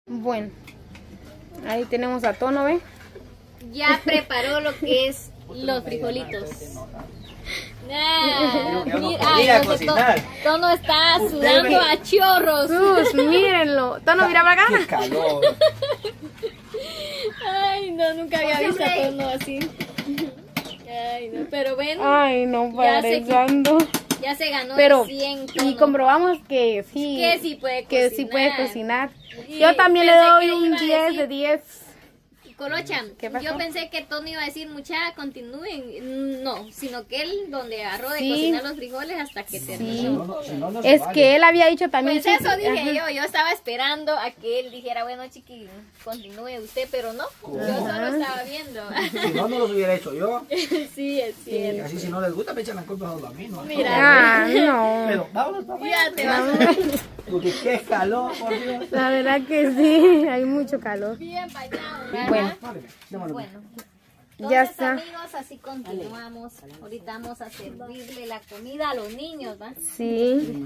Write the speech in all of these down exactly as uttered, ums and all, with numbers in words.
Bueno, ahí tenemos a Tono, ¿ven? Ya preparó lo que es los frijolitos. Ah, mira, ay, no sé, Tono, Tono está sudando a chorros. Sus, mírenlo. Tono, mira para acá. ¡Qué calor! Ay, no, nunca había visto a Tono así. Ay, no, pero ven. Ay, no, parezando. Ya se ganó pero, el cien. Y comprobamos que sí. Que sí puede que cocinar. sí puede cocinar. Sí, yo también le doy un diez de diez. Colocha, yo pensé que Tono iba a decir mucha, continúen, no, sino que él donde agarró de sí. cocinar los frijoles hasta que terminó. Sí. No, no, si no, no es vale. Que él había dicho también. Pues eso dije Ajá. yo, yo estaba esperando a que él dijera, bueno chiqui, continúe usted, pero no, ¿Cómo? Yo solo estaba viendo. Si no, no los hubiera hecho yo. Sí, es cierto. Y así si no les gusta me echan la culpa a mí, ¿no? Mira, ah, no. Pero vámonos para Ya te vas a ver. Porque qué calor, por Dios. La verdad que sí, hay mucho calor. Bien bañado, ¿verdad? Bueno. Bueno, entonces, ya está. amigos, así continuamos. Ahorita vamos a servirle la comida a los niños, ¿va? Sí.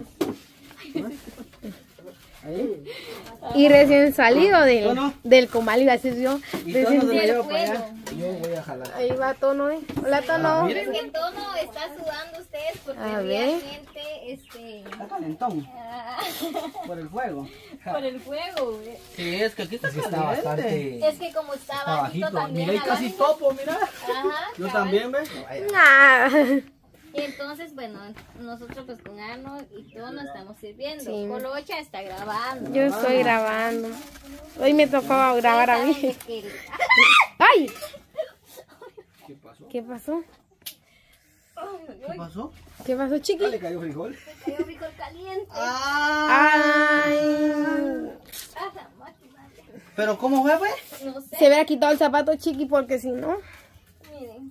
Y recién salido del, del comal, iba a decir yo. Recién del fuego. Yo voy a jalar. Ahí va Tono, ¿eh? Hola, Tono. Ah, miren que el Tono está sudando ustedes porque a realmente este... Está calentón. Ah. Por el fuego. Por el fuego. Sí, es que aquí está, es que está bastante. Es que como está, está bajito también. Mira, casi topo, mira. Ajá. Yo también, ¿ves? Nah. Entonces, bueno, nosotros pues con Arnold y Tono estamos sirviendo. Sí. Colocha está grabando. Yo estoy grabando. Hoy me tocó grabar a mí. Que... ¡Ay! ¿Qué pasó? ¿Qué pasó? ¿Qué pasó? ¿Qué pasó, chiqui? Ah, le cayó frijol. Le cayó frijol caliente. Ay. ¿Pero cómo fue, pues? No sé. Se hubiera quitado el zapato, chiqui, porque si no... Miren.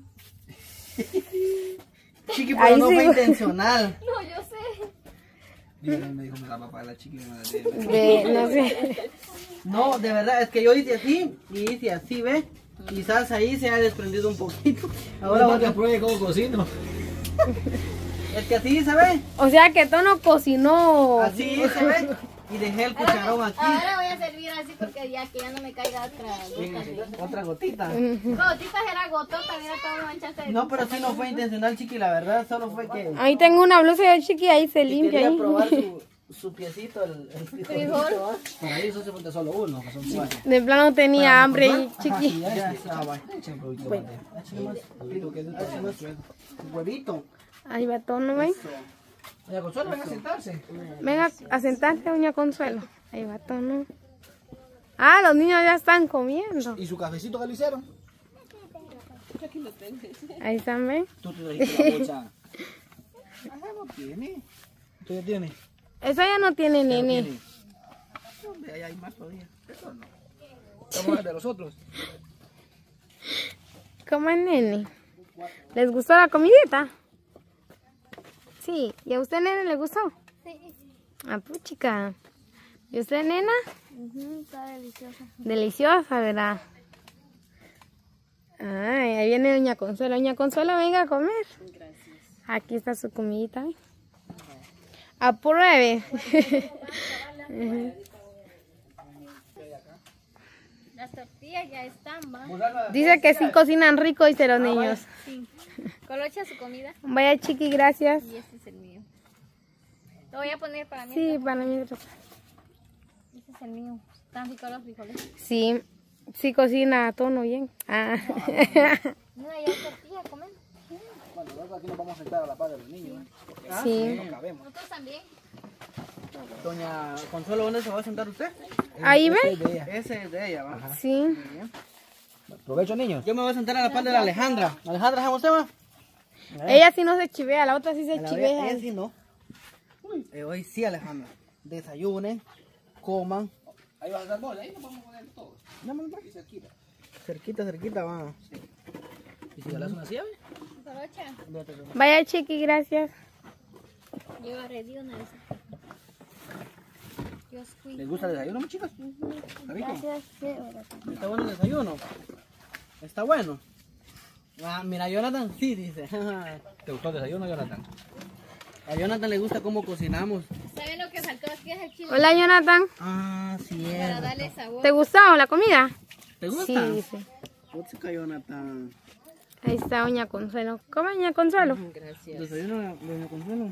Chiqui, pero ahí no sí, fue intencional. No, yo sé. Dígame, me dijo, me la papá de la chiqui. Me la de, no sé. No, de verdad, es que yo hice así y hice así, ¿ves? Quizás ahí se ha desprendido un poquito. Ahora voy a pruebe cómo cocino. Es que así, ¿se ve? O sea que Tono cocinó. Así, ¿se ve? Y dejé el cucharón aquí. Ahora voy a servir así porque ya que ya no me caiga otra gota. Otra gotita. Gotitas era gotota, mira cómo manchaste. No, pero sí no fue intencional, chiqui, la verdad, solo fue que... Ahí tengo una blusa de chiqui, ahí se limpia. Quería ahí. probar su, su piecito, el, el frijol. Por ahí eso se falta solo uno, que son cuatro. De plano tenía Para hambre probar, y chiqui. Sí, ya, ya estaba. Bueno. Huevito. Ahí va Tono, ¿ven? Doña Consuelo, venga a sentarse. Venga a sentarse, doña Consuelo. Ahí va Tono. Ah, los niños ya están comiendo. ¿Y su cafecito que le hicieron? Ahí están, ¿ven? Tú te trajiste la bolsa. Ajá, no tiene. ¿Tú ya tienes? Eso ya no tiene, nene. ¿Dónde? Ahí hay más todavía. Eso no. Vamos a de los otros. ¿Cómo es, nene? ¿Les gustó la comidita? Sí. ¿Y a usted, nene, le gustó? Sí. Ah, pues, chica. ¿Y usted, nena? Uh-huh, está deliciosa. Deliciosa, ¿verdad? Ay, ahí viene doña Consuelo. Doña Consuelo, venga a comer. Gracias. Aquí está su comidita. ¿eh? Apruebe. Las tortillas ya están, ¿va? Dice que sí cocinan rico, dice los niños. Sí. Colocha su comida. Vaya, chiqui, gracias. Y este es el mío. Lo voy a poner para mí. Sí, para mí. Este es el mío. ¿Están ricos los frijoles? Sí, sí cocina Tono bien. Ah. No, ya hay tortilla, comen. Bueno, luego aquí nos vamos a sentar a la par de los niños. ¿Eh? Ah, sí. No cabemos. Nosotros también. Doña Consuelo, ¿dónde se va a sentar usted? Ahí ve. Ese es de ella. Ese es de ella, ¿va? Ajá. Sí. Muy bien. Provecho, niños. Yo me voy a sentar a la par de la Alejandra. Alejandra, ¿cómo usted va? Ella sí no se chivea, la otra sí se La chivea. Ella sí no. Eh, hoy sí, Alejandra. Desayunen, coman. Ahí vas a dar bola, ahí nos vamos a poner todos. No, no, no. Cerquita. Cerquita, cerquita, va. Sí. ¿Y si le das una llave? Colocha. Vaya, chiqui, gracias. Yo arredí una vez. ¿Les gusta el desayuno, mis chicos? ¿Está rico? Gracias. ¿Está bueno el desayuno? ¿Está bueno? Ah, mira, Jonathan sí dice. ¿Te gustó el desayuno, Jonathan? A Jonathan le gusta cómo cocinamos. ¿Saben lo que faltó aquí es el chile? Hola, Jonathan. Ah, sí. Para darle sabor. ¿Te gustó la comida? ¿Te gusta? Sí, sí. Puchica, Jonathan. Ahí está doña Consuelo. ¿Cómo, doña Consuelo? Gracias. ¿Desayuno de doña Consuelo?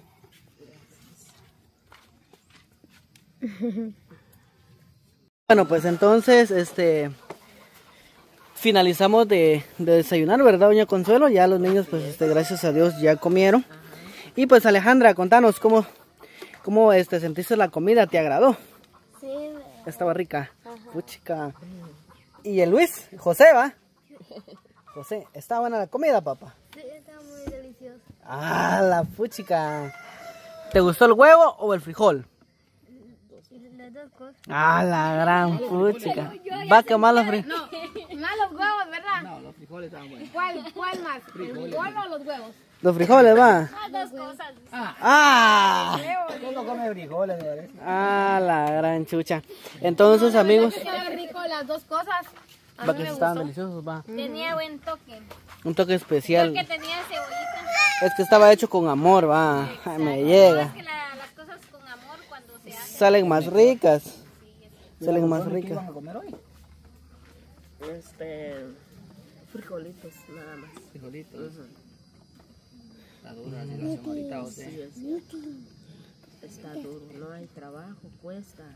Bueno, pues entonces, este... finalizamos de, de desayunar, ¿verdad, doña Consuelo? Ya los niños, pues, este, gracias a Dios, ya comieron. Y pues, Alejandra, contanos, ¿cómo, cómo este, sentiste la comida? ¿Te agradó? Sí. Estaba rica. Puchica. ¿Y el Luis? José, ¿va? José, ¿está buena la comida, papá? Sí, está muy delicioso. Ah, la puchica. ¿Te gustó el huevo o el frijol? Las dos cosas. Ah, la gran puchica. Va a quemar los frijoles. No, más los huevos, ¿verdad? No, los frijoles estaban buenos. ¿Cuál, cuál más? ¿El frijol o los huevos? Los frijoles, va. Las dos cosas. Ah. Solo come frijoles, ¿verdad? Ah, la gran chucha. Entonces, amigos, Qué rico las dos cosas. A va mí que me estaban gustó. deliciosos, va. Tenía buen toque. Un toque especial. Porque tenía cebollita. Es que estaba hecho con amor, va. Ay, me llega. Es que la- las cosas con amor cuando se hacen. Salen más ricas. Salen más ricas. ¿Qué van a comer hoy? Este, frijolitos, nada más. Frijolitos. Está dura la situación ahorita, José. Sí, es cierto. Está duro, no hay trabajo, cuesta.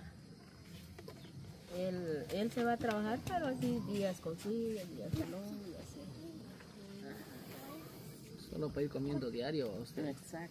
Él, él se va a trabajar, pero así días consigue, días no, y así. Solo para ir comiendo diario, usted. Exacto.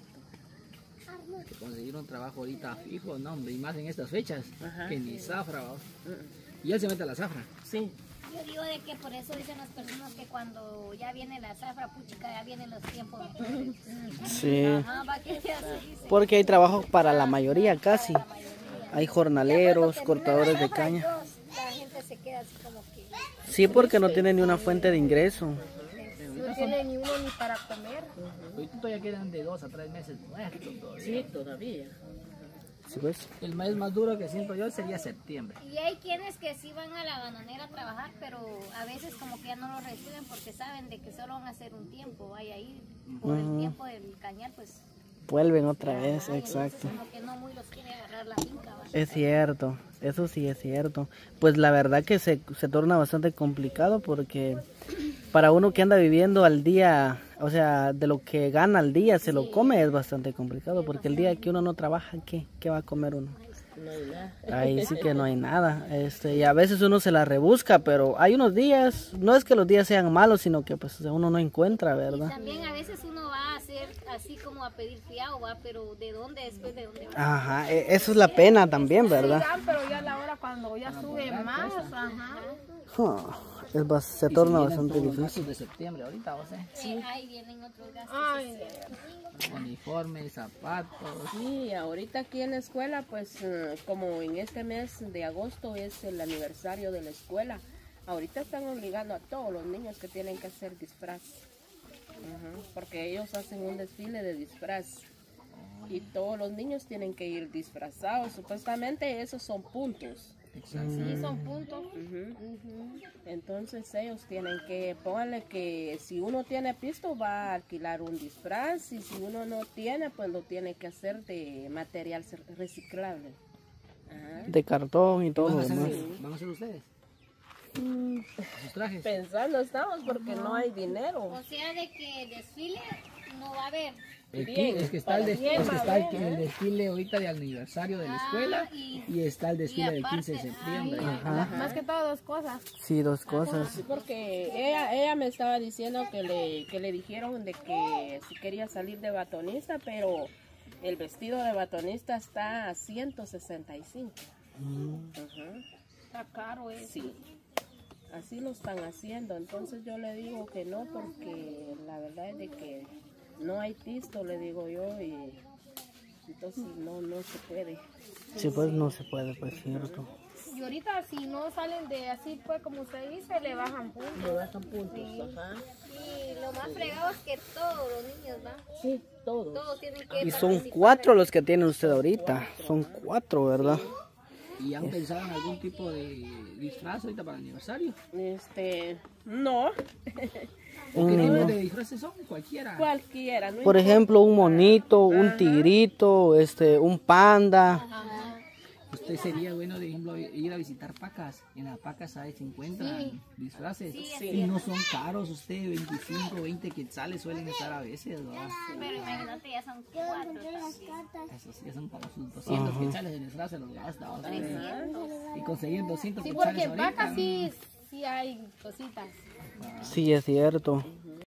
Que conseguir un trabajo ahorita fijo, no, hombre, y más en estas fechas. Ajá. Que ni zafra, ¿va? Y él se mete a la zafra. Sí. Yo digo de que por eso dicen las personas que cuando ya viene la zafra, puchica, ya vienen los tiempos mejores. Sí. Ajá, va que ya se dice. Porque hay trabajo para la mayoría casi. Hay jornaleros, cortadores de caña. La gente se queda así como que... Sí, porque no tienen ni una fuente de ingreso. No tiene ni uno ni para comer. Ahorita todavía quedan de dos a tres meses muertos todavía. Sí, todavía. ¿Sí ves? El mes más duro que siento yo sería septiembre. Y hay quienes que sí van a la bananera a trabajar, pero a veces como que ya no lo reciben porque saben de que solo van a hacer un tiempo. Vaya ahí, por el tiempo del cañar, pues Vuelven otra vez, exacto. como que no muy los quiere agarrar la finca. ¿va? Es cierto, eso sí es cierto. Pues la verdad que se, se torna bastante complicado porque para uno que anda viviendo al día, o sea, de lo que gana al día se lo come, es bastante complicado porque el día que uno no trabaja, ¿qué? ¿Qué va a comer uno? No hay nada. Ahí sí que no hay nada. Este, y a veces uno se la rebusca, pero hay unos días, no es que los días sean malos, sino que pues uno no encuentra, Y ¿verdad? también a veces uno va a hacer así como a pedir fiado, va, pero ¿de dónde después de dónde va? Ajá, e- eso es la pena también, ¿verdad? Dan, pero ya a la hora cuando ya sube más, ajá. Ah, es bas- se Y torna si vienen bastante todos los difícil. gastos de septiembre ahorita, o sea, Eh, ahí vienen otros gastos. Ay, uniformes, zapatos. Sí, ahorita aquí en la escuela, pues eh, como en este mes de agosto es el aniversario de la escuela, ahorita están obligando a todos los niños que tienen que hacer disfraz. Ujú, porque ellos hacen un desfile de disfraz y todos los niños tienen que ir disfrazados. Supuestamente esos son puntos. sí, son puntos. Ujú. Entonces ellos tienen que, pónganle que si uno tiene pisto va a alquilar un disfraz y si uno no tiene, pues lo tiene que hacer de material cer- reciclable. Ajá. De cartón y todo ¿Van lo a hacer, demás. van a hacer ustedes? ¿Sus trajes? Pensando estamos porque no hay dinero. O sea, de que el desfile no va a haber. El Bien, qui- es que está, el, des- bien, es que va está el, bien, el desfile ahorita de aniversario de la escuela y- y está el desfile del aparte, quince de septiembre. Ajá. Más que todo dos cosas. Sí, dos cosas. Sí, porque ella, ella me estaba diciendo que le, que le dijeron de que si quería salir de batonista, pero el vestido de batonista está a ciento sesenta y cinco. Ajá. Está caro eso. Sí, así lo están haciendo. Entonces yo le digo que no, porque la verdad es de que no hay pisto, le digo yo, y entonces no, no se puede. Sí, pues no se puede, pues cierto. Y ahorita si no salen de así, pues como usted dice, le bajan puntos. Le bajan puntos, ajá. Y lo más fregado es que todos los niños, ¿va? Sí, todos. Todos tienen que Y son participar. cuatro los que tiene usted ahorita. Son cuatro, ¿verdad? ¿Y han pensado en algún tipo de disfraz ahorita para el aniversario? Este, no, ¿O qué tipo de disfraces son? Cualquiera. cualquiera. No Por importa. ejemplo, un monito, un tigrito, este, un panda. Usted sería bueno, de ejemplo, ir a visitar pacas. En las pacas ahí se encuentran disfraces. Y no son caros, usted, veinticinco, veinte quetzales suelen estar a veces, ¿verdad? Pero imagínate, ya son cuatro también. Eso sí, son como sus doscientos quetzales de disfraz, se los gasta. o sea, trescientos. y conseguir doscientos Sí, quetzales porque ahorita. vacas sí, sí hay cositas. Sí, es cierto.